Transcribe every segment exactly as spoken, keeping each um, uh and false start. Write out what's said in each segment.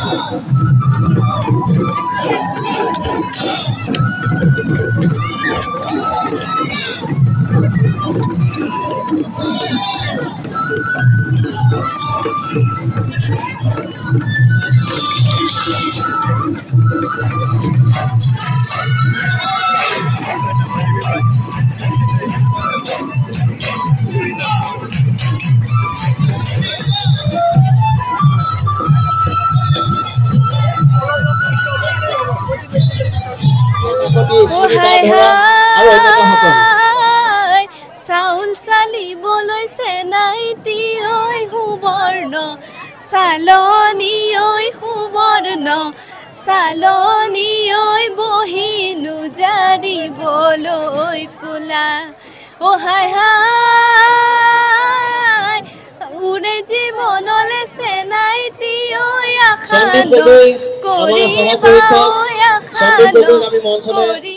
চাউল চালিবলৈ চেনাইতি ঐ সুবৰ্ণ চালনি ঐ সুবৰ্ণ চালনি ঐ বহিনো জাৰিবলৈ কোলা অ হাই হাই উৰে জীৱনলে চেনাইতি ঐ আশানো কৰিবা ঐ আশানো কৰি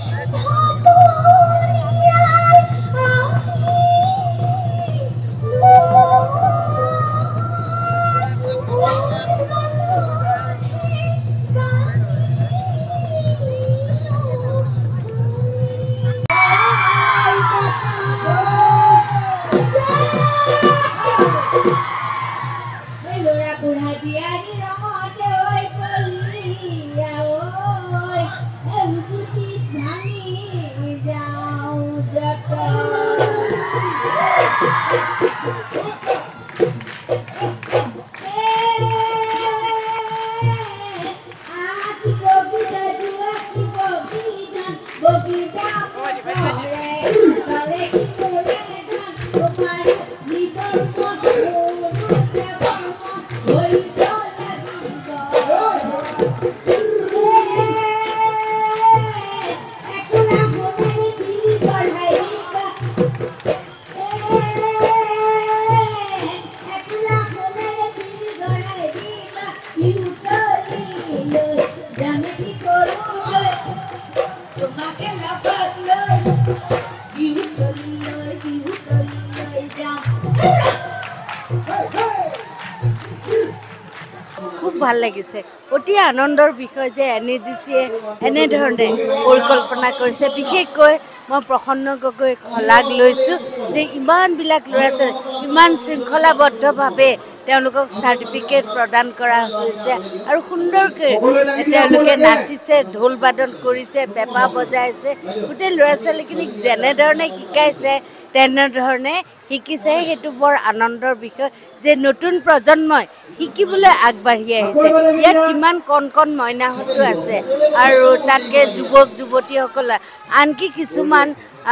ভাল লাগিছে অতি আনন্দৰ বিষয় যে এনএজিচিয়ে এনে ধৰণে পৰিকল্পনা কৰিছে বিশেষকৈ মই প্ৰসন্ন গগৈ খলাগ লৈছোঁ যে ইমানবিলাক ল'ৰা ছোৱালী ইমান শৃংখলাবদ্ধভাৱে তেওঁলোকক চাৰ্টিফিকেট প্ৰদান কৰা হৈছে আৰু সুন্দৰকৈ তেওঁলোকে নাচিছে ঢোল বাদন কৰিছে পেঁপা বজাইছে গোটেই ল'ৰা ছোৱালীখিনিক যেনেধৰণে শিকাইছে তেনেধৰণে শিকিছে সেইটো বৰ আনন্দৰ বিষয় যে নতুন প্ৰজন্মই শিকিবলৈ আগবাঢ়ি আহিছে ইয়াত কিমান কণ কণ মইনাহঁতো আছে আৰু তাতকৈ যুৱক যুৱতীসকল আনকি কিছুমান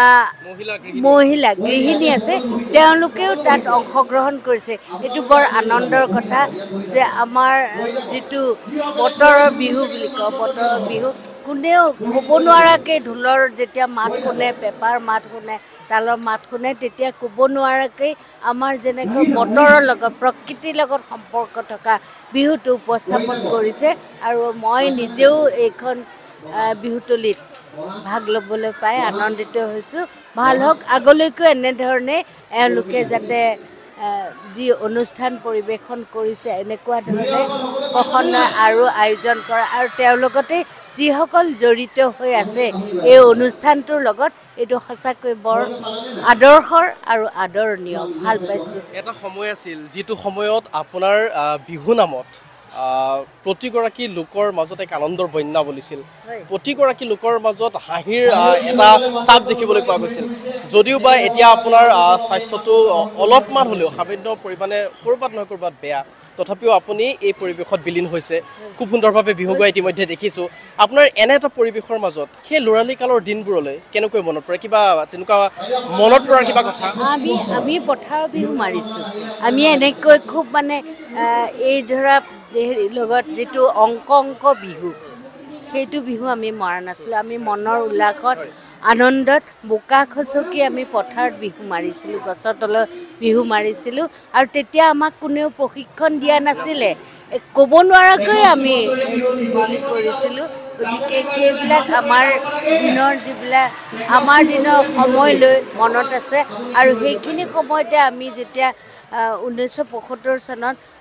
মহিলা গৃহিণী আছে তেওঁলোকেও তাত অংশগ্ৰহণ কৰিছে এইটো বৰ আনন্দৰ কথা যে আমাৰ যিটো বতৰৰ বিহু বুলি কওঁ বতৰৰ বিহু কোনেও ক'ব নোৱাৰাকৈ ঢোলৰ যেতিয়া মাত শুনে পেঁপাৰ মাত শুনে তালৰ মাত শুনে তেতিয়া ক'ব নোৱাৰাকৈ আমাৰ যেনেকৈ বতৰৰ লগত প্ৰকৃতিৰ লগত সম্পৰ্ক থকা বিহুটো উপস্থাপন কৰিছে আৰু মই নিজেও এইখন বিহুতলীত ভাগ ল'বলৈ পাই আনন্দিত হৈছোঁ ভাল হওক আগলৈকো এনেধৰণে এওঁলোকে যাতে যি অনুষ্ঠান পৰিৱেশন কৰিছে এনেকুৱা ধৰণে প্ৰসন্ন আৰু আয়োজন কৰা আৰু তেওঁৰ লগতে যিসকল জড়িত হৈ আছে এই অনুষ্ঠানটোৰ লগত এইটো সঁচাকৈ বৰ আদৰ্শৰ আৰু আদৰণীয় ভাল পাইছোঁ এটা সময় আছিল যিটো সময়ত আপোনাৰ বিহু নামত প্ৰতিগৰাকী লোকৰ মাজত এক আনন্দৰ বন্যা বলিছিল প্ৰতিগৰাকী লোকৰ মাজত হাঁহিৰ এটা চাপ দেখিবলৈ পোৱা গৈছিল যদিও বা এতিয়া আপোনাৰ স্বাস্থ্যটো অলপমান হ'লেও সামান্য পৰিমাণে ক'ৰবাত নহয় ক'ৰবাত বেয়া তথাপিও আপুনি এই পৰিৱেশত বিলীন হৈছে খুব সুন্দৰভাৱে বিহু গাই ইতিমধ্যে দেখিছোঁ আপোনাৰ এনে এটা পৰিৱেশৰ মাজত সেই ল'ৰালি কালৰ দিনবোৰলৈ কেনেকৈ মনত পৰে কিবা তেনেকুৱা মনত পৰাৰ কিবা কথা আমি আমি পথাৰৰ বিহু মাৰিছোঁ আমি এনেকৈ খুব মানে এই ধৰা হেৰি লগত যিটো অংক অংক বিহু সেইটো বিহু আমি মৰা নাছিলোঁ আমি মনৰ উল্লাসত আনন্দত বোকা খচকি আমি পথাৰত বিহু মাৰিছিলোঁ গছৰ তলত বিহু মাৰিছিলোঁ আৰু তেতিয়া আমাক কোনেও প্ৰশিক্ষণ দিয়া নাছিলে ক'ব নোৱাৰাকৈ আমি বলি কৰিছিলোঁ গতিকে সেইবিলাক আমাৰ দিনৰ যিবিলাক আমাৰ দিনৰ সময়লৈ মনত আছে আৰু সেইখিনি সময়তে আমি যেতিয়া ঊনৈছশ পঁয়সত্তৰ চনত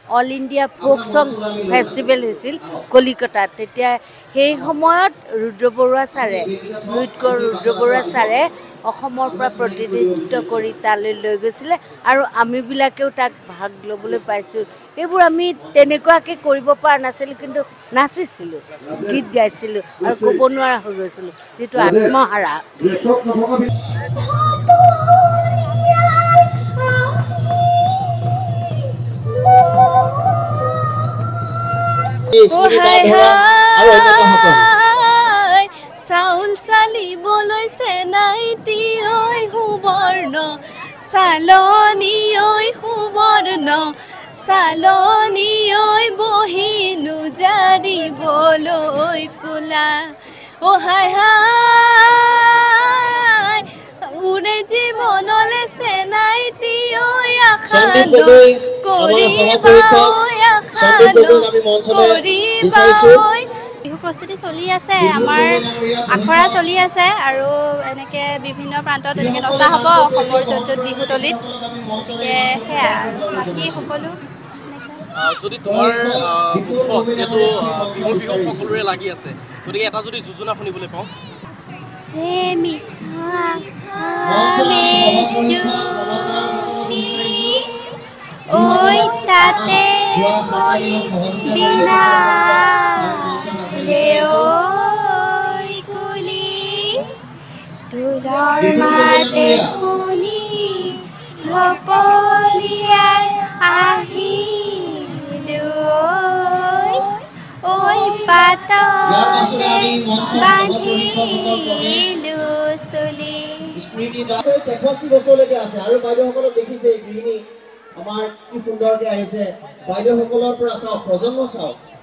all India folk song festival হৈছিল কলিকতাত। তেতিয়া সেই সময়ত ৰুদ্ৰ বৰুৱা ছাৰে নৃত্য ৰুদ্ৰ বৰুৱা ছাৰে অসমৰ পৰা প্ৰতিনিধিত্ব কৰি তালৈ লৈ গৈছিলে আৰু আমিবিলাকেও তাক ভাগ ল'বলৈ পাইছোঁ। এইবোৰ আমি তেনেকুৱাকৈ কৰিব পৰা নাছিলোঁ, কিন্তু নাচিছিলোঁ, গীত গাইছিলোঁ আৰু ক'ব নোৱাৰা হৈ গৈছিলোঁ, যিটো আত্মহাৰা। চাউল চালিবলৈ চেনাইতি ঐ সুবৰ্ণ চালনী ঐ সুবৰ্ণ চালনী ঐ বহিনো জাৰিবলৈ কোলা অ' হাই হাই উৰে জীৱনলে চেনাইতি ঐ আখানো কৰিবা ঐ আখানো কৰিবা ঐ। বিহু প্ৰস্তুতি চলি আছে, আমাৰ আখৰা চলি আছে আৰু এনেকৈ বিভিন্ন প্ৰান্তত এনেকৈ নচা হ'ব অসমৰ য'ত য'ত বিহুতলিত। গতিকে সেয়া আৰু বাকী সকলো যদি তোমাৰ উৎসৱ যিহেতু বিহুৰ বিহু সকলোৰে লাগি আছে, গতিকে এটা যদি যোজনা শুনিবলৈ পাওঁ। ঐ তাতে বিনা ঐ কুলি তোলৰ মাতে শুনি ধপলিয়াই আহিলো ঐ পাততে বান্ধিলো চুলি। তেষষ্ঠি বছৰলৈকে আছে আৰু বাইদেউসকলক দেখিছে গৃহিণী আমাৰ কি সুন্দৰকৈ আহিছে। বাইদেউসকলৰ পৰা চাওক, প্ৰজন্ম চাওক।